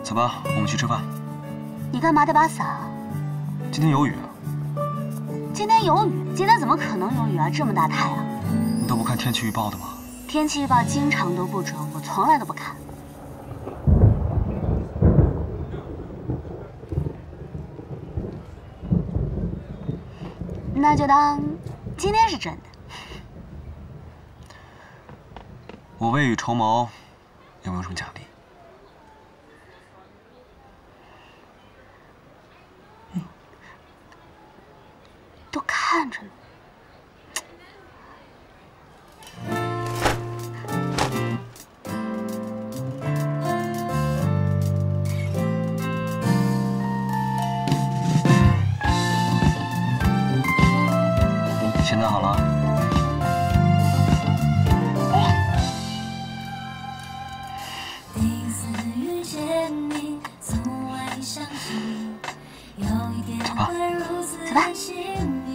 走吧，我们去吃饭。 你干嘛带把伞啊？ 今天有雨啊。 今天有雨？今天怎么可能有雨啊？这么大太阳！ 你都不看天气预报的吗？ 天气预报经常都不准，我从来都不看。那就当今天是真的。 我未雨绸缪，有没有什么奖励？ 都看着呢。 现在好了。走吧。 走吧。